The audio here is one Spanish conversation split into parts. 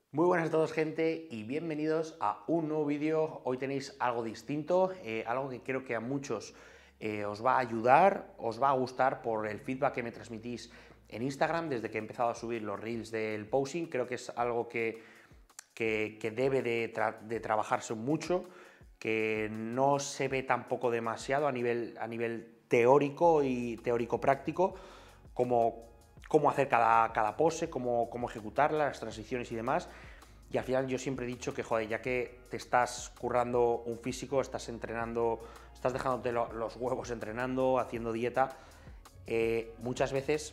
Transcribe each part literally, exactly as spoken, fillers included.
Muy buenas a todos, gente, y bienvenidos a un nuevo vídeo. Hoy tenéis algo distinto, eh, algo que creo que a muchos eh, os va a ayudar, os va a gustar por el feedback que me transmitís en Instagram desde que he empezado a subir los reels del posing. Creo que es algo que, que, que debe de, tra de trabajarse mucho, que no se ve tampoco demasiado a nivel, a nivel teórico y teórico-práctico, como cómo hacer cada, cada pose, cómo, cómo ejecutarla, las transiciones y demás. Y al final yo siempre he dicho que, joder, ya que te estás currando un físico, estás entrenando, estás dejándote lo, los huevos entrenando, haciendo dieta, eh, muchas veces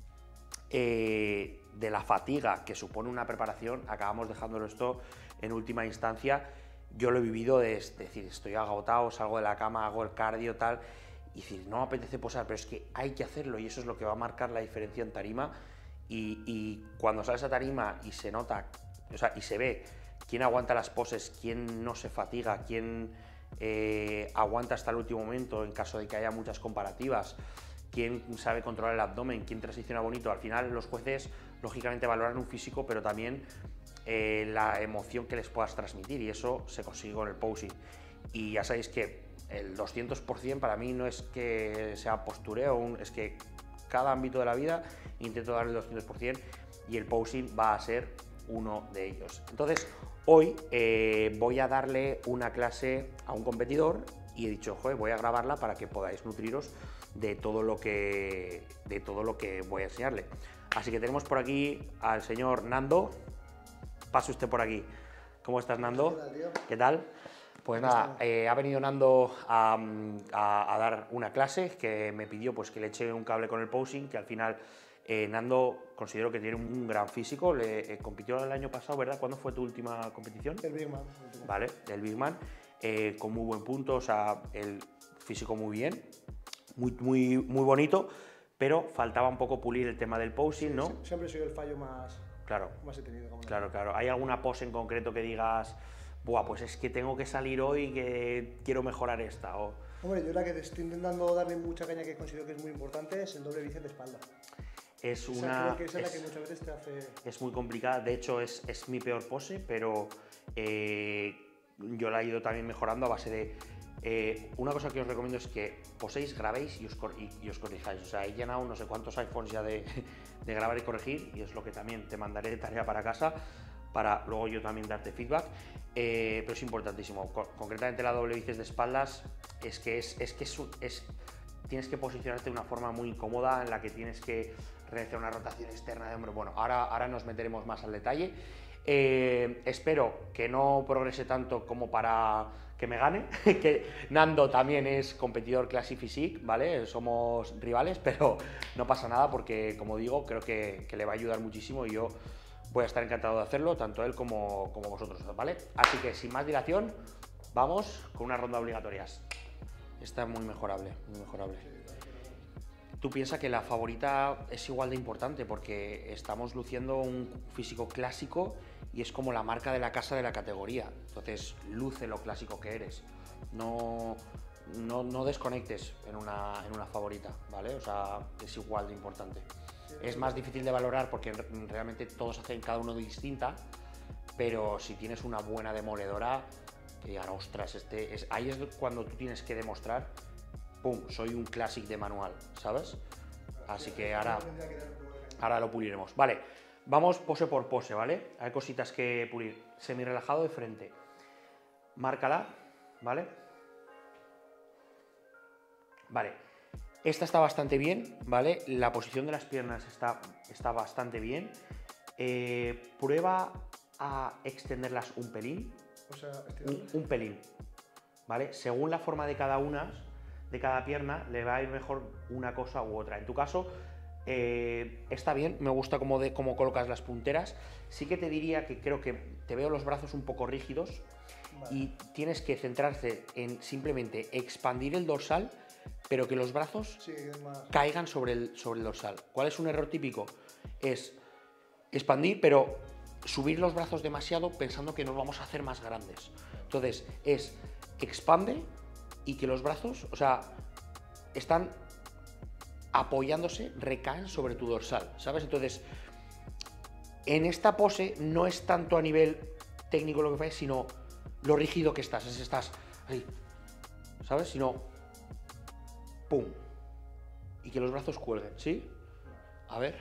eh, de la fatiga que supone una preparación, acabamos dejándolo esto en última instancia. Yo lo he vivido, de, es decir, estoy agotado, salgo de la cama, hago el cardio, tal, y decir, no me apetece posar, pero es que hay que hacerlo y eso es lo que va a marcar la diferencia en tarima. Y, y cuando sales a tarima y se nota, o sea, y se ve quién aguanta las poses, quién no se fatiga, quién eh, aguanta hasta el último momento en caso de que haya muchas comparativas, quién sabe controlar el abdomen, quién transiciona bonito. Al final los jueces lógicamente valoran un físico, pero también eh, la emoción que les puedas transmitir, y eso se consigue con el posing. Y ya sabéis que el doscientos por cien para mí no es que sea postureo, es que cada ámbito de la vida intento dar el doscientos por cien y el posing va a ser uno de ellos. Entonces hoy eh, voy a darle una clase a un competidor y he dicho, joder, voy a grabarla para que podáis nutriros de todo lo que, de todo lo que voy a enseñarle. Así que tenemos por aquí al señor Nando. Pase usted por aquí. ¿Cómo estás, Nando? ¿Qué tal, tío? ¿Qué tal? Pues nada, eh, ha venido Nando a, a, a dar una clase que me pidió pues, que le eche un cable con el posing, que al final eh, Nando considero que tiene un gran físico. Le eh, compitió el año pasado, ¿verdad? ¿Cuándo fue tu última competición? El Big Man. El Vale, el Big Man, eh, con muy buen punto, o sea, el físico muy bien, muy, muy, muy bonito, pero faltaba un poco pulir el tema del posing, Sí, ¿no? sí, siempre soy el fallo más, Claro, más he tenido. Como claro, claro. ¿Hay alguna pose en concreto que digas, buah, pues es que tengo que salir hoy, que quiero mejorar esta? O... Hombre, yo la que te estoy intentando darle mucha caña, que considero que es muy importante, es el doble bíceps de espalda. Es Esa una... creo que es, es, la que muchas veces te hace... es muy complicada, de hecho es, es mi peor pose, pero eh, yo la he ido también mejorando a base de... Eh, una cosa que os recomiendo es que poséis, grabéis y os, y, y os corrijáis. O sea, he llenado no sé cuántos iPhones ya de, de grabar y corregir, y es lo que también te mandaré de tarea para casa, para luego yo también darte feedback. Eh, pero es importantísimo. Con, concretamente la doble bíceps de espaldas es que es, es que es, es tienes que posicionarte de una forma muy incómoda en la que tienes que realizar una rotación externa de hombro. Bueno, ahora, ahora nos meteremos más al detalle. Eh, espero que no progrese tanto como para que me gane, que Nando también es competidor Classic Physique, ¿vale? Somos rivales, pero no pasa nada porque, como digo, creo que, que le va a ayudar muchísimo y yo voy a estar encantado de hacerlo, tanto él como, como vosotros, ¿vale? Así que sin más dilación, vamos con una ronda obligatorias. Esta es muy mejorable, muy mejorable. Tú piensas que la favorita es igual de importante porque estamos luciendo un físico clásico y es como la marca de la casa de la categoría. Entonces, luce lo clásico que eres. No, no, no desconectes en una, en una favorita, ¿vale? O sea, es igual de importante. Es más difícil de valorar porque realmente todos hacen cada uno de distinta, pero si tienes una buena demoledora, que digan, ostras, este es, ahí es cuando tú tienes que demostrar, pum, soy un clásico de manual, ¿sabes? Así que ahora, ahora lo puliremos. Vale, vamos pose por pose, ¿vale? Hay cositas que pulir. Semi relajado de frente. Márcala, ¿vale? Vale. Esta está bastante bien, ¿vale? La posición de las piernas está, está bastante bien. Eh, prueba a extenderlas un pelín. O sea, un, un pelín, ¿vale? Según la forma de cada una, de cada pierna, le va a ir mejor una cosa u otra. En tu caso, eh, está bien, me gusta cómo, de, cómo colocas las punteras. Sí que te diría que creo que te veo los brazos un poco rígidos, vale, y tienes que centrarse en simplemente expandir el dorsal, pero que los brazos sí, más... caigan sobre el, sobre el dorsal. ¿Cuál es un error típico? Es expandir, pero subir los brazos demasiado pensando que nos vamos a hacer más grandes. Entonces, es expande y que los brazos, o sea, están apoyándose, recaen sobre tu dorsal, ¿sabes? Entonces, en esta pose no es tanto a nivel técnico lo que falla, sino lo rígido que estás, es estás ahí, ¿sabes? Sino, ¡pum! Y que los brazos cuelguen, ¿sí? A ver.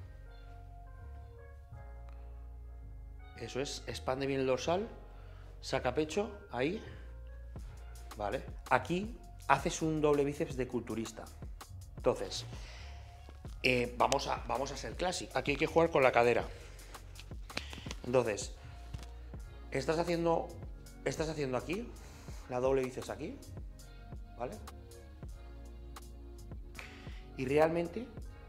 Eso es, expande bien el dorsal, saca pecho, ahí. Vale. Aquí haces un doble bíceps de culturista. Entonces, eh, vamos, a, vamos a ser clásico. Aquí hay que jugar con la cadera. Entonces, estás haciendo, estás haciendo aquí, la doble bíceps aquí, ¿vale? Y realmente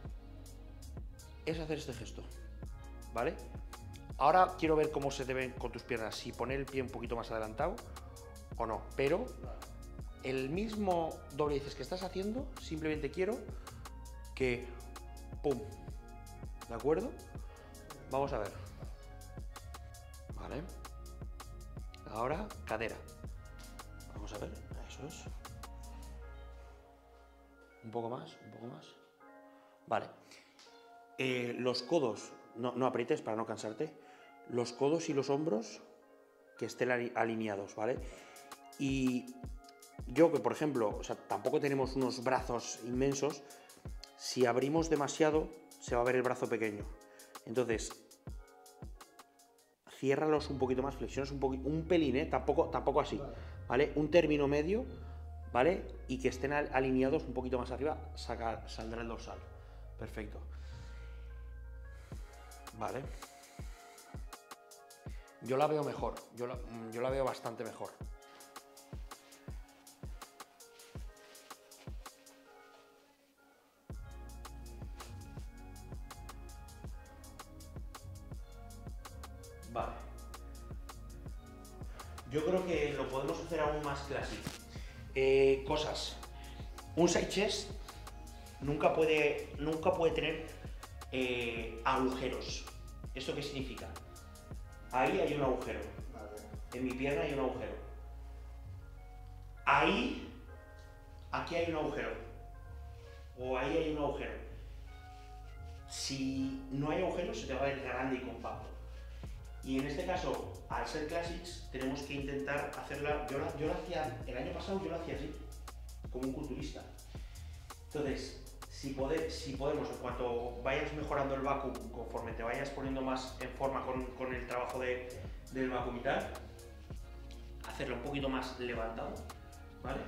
es hacer este gesto, ¿vale? Ahora quiero ver cómo se te ven con tus piernas, si poner el pie un poquito más adelantado o no, pero el mismo doble bíceps que estás haciendo, simplemente quiero que, pum, ¿de acuerdo? Vamos a ver. Vale. Ahora, cadera. Vamos a ver, eso es. Un poco más, un poco más. Vale. Eh, los codos, no, no aprietes para no cansarte. Los codos y los hombros que estén alineados, ¿vale? Y yo que, por ejemplo, o sea, tampoco tenemos unos brazos inmensos, si abrimos demasiado se va a ver el brazo pequeño. Entonces, ciérralos un poquito más, flexiones un poquito, un pelín, ¿eh? Tampoco, tampoco así, ¿vale? Un término medio, ¿vale? Y que estén alineados un poquito más arriba, saca, saldrá el dorsal. Perfecto. Vale. Yo la veo mejor, yo la, yo la veo bastante mejor. Vale. Yo creo que lo podemos hacer aún más clásico. Eh, cosas. Un side chest nunca puede, nunca puede tener eh, agujeros. ¿Esto qué significa? Ahí hay un agujero. Vale. En mi pierna hay un agujero. Ahí, aquí hay un agujero. O ahí hay un agujero. Si no hay agujero, se te va a ver grande y compacto. Y en este caso, al ser classics, tenemos que intentar hacerla. Yo la, yo la hacía, el año pasado yo la hacía así, como un culturista. Entonces, si, pode, si podemos, en cuanto vayas mejorando el vacuum, conforme te vayas poniendo más en forma con, con el trabajo de, del vacuum y tal, hacerlo un poquito más levantado, ¿vale?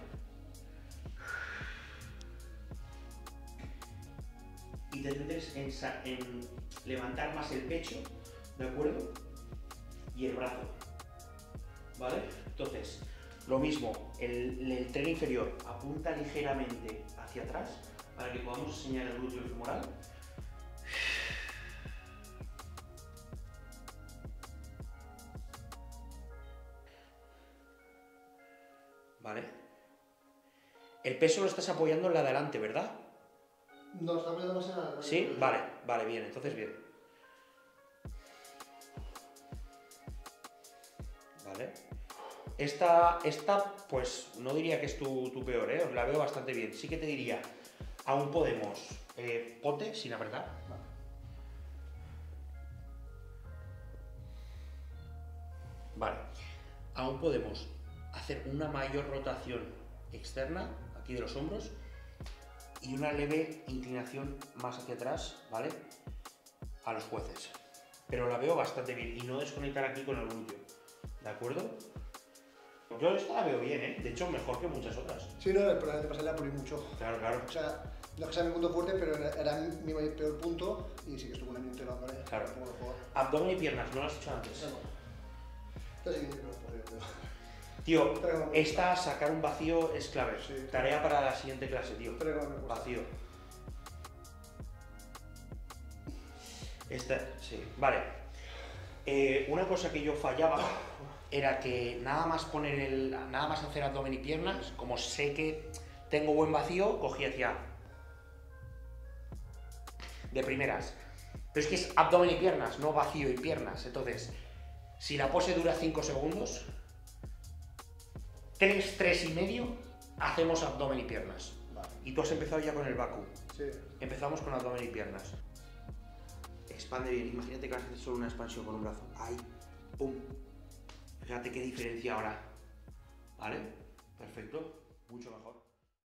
Y te centres en, en levantar más el pecho, ¿de acuerdo? Y el brazo, ¿vale? Entonces, lo mismo, el, el tren inferior apunta ligeramente hacia atrás para que podamos enseñar el glúteo femoral. ¿Vale? El peso lo estás apoyando en la de adelante, ¿verdad? No, está apoyando más en la... ¿Sí? Vale, vale, bien, entonces bien. ¿Vale? Esta, esta, pues no diría que es tu, tu peor, ¿eh? La veo bastante bien. Sí que te diría, aún podemos, eh, pote sin apretar. Vale. Aún podemos hacer una mayor rotación externa, aquí de los hombros, y una leve inclinación más hacia atrás, ¿vale? A los jueces. Pero la veo bastante bien, y no desconectar aquí con el glúteo. ¿De acuerdo? Yo esta la veo bien, ¿eh? De hecho, mejor que muchas otras. Sí, no, el problema te pasarle a pulir mucho. Claro, claro. O sea, no es que sea mi punto fuerte, pero era, era mi peor punto y sí que estuvo un año entero dándole. Claro. Abdomen y piernas, ¿no lo has hecho antes? No. Entonces sí, no puedo, pero... Tío, esta, sacar un vacío es clave. Sí. Tarea para la siguiente clase, tío. Vacío. Esta, sí, vale. Eh, una cosa que yo fallaba era que nada más poner el, nada más hacer abdomen y piernas, como sé que tengo buen vacío, cogí hacia de primeras. Pero es que es abdomen y piernas, no vacío y piernas. Entonces, si la pose dura cinco segundos, tres, tres y medio, hacemos abdomen y piernas. Vale. Y tú has empezado ya con el vacuum. Sí. Empezamos con abdomen y piernas. expande bien. Imagínate que vas a hacer solo una expansión con un brazo. Ahí, pum. Fíjate qué diferencia ahora. ¿Vale? Perfecto, mucho mejor.